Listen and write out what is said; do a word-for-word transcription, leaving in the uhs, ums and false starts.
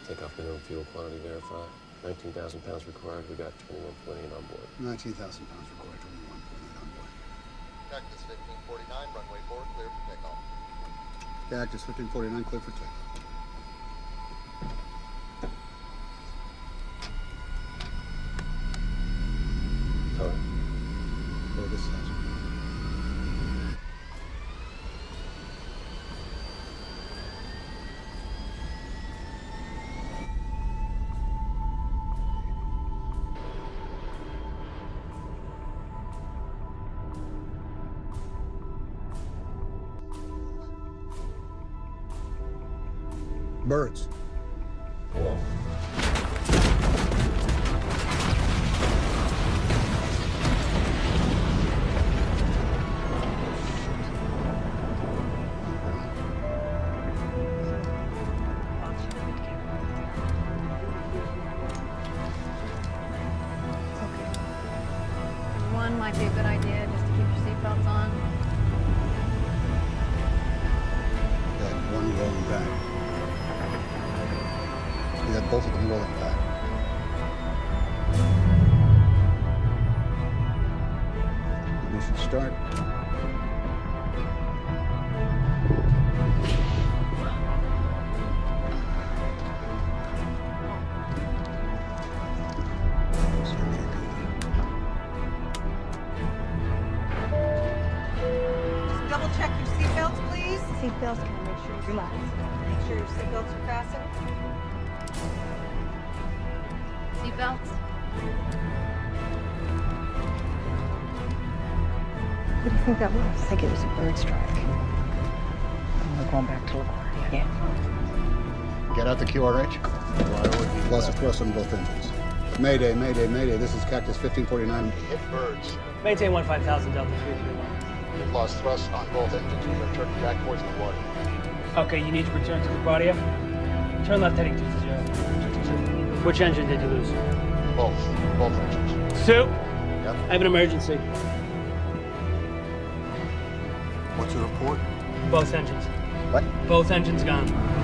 Takeoff minimum fuel quantity verified. nineteen thousand pounds required. We got twenty-one point eight on board. nineteen thousand pounds required, twenty-one point eight on board. Cactus fifteen forty-nine, runway four, clear for takeoff. Cactus fifteen forty-nine, clear for takeoff. Tony. Clear this side. Birds. Whoa. One might be a good idea just to keep your seatbelts on. Got one rolling back. You got both of them rolling back. Ignition start. Start J P. Just double check your seatbelts, please. Seatbelts, can I make sure you relax? Make sure your seatbelts are fastened. Seatbelts? What do you think that was? I think it was a bird strike. And we're going back to LaGuardia. Yeah. Get out the Q R H. Loss of thrust on both engines. Mayday, mayday, mayday. This is Cactus fifteen forty-nine. Hit birds. Maintain one five thousand Delta three three one. We've lost thrust on both engines. We are turning back towards the water. Okay, you need to return to LaGuardia. Turn left heading two zero. Which engine did you lose? Both. Both engines. Sue? Yep. I have an emergency. What's your report? Both engines. What? Both engines gone.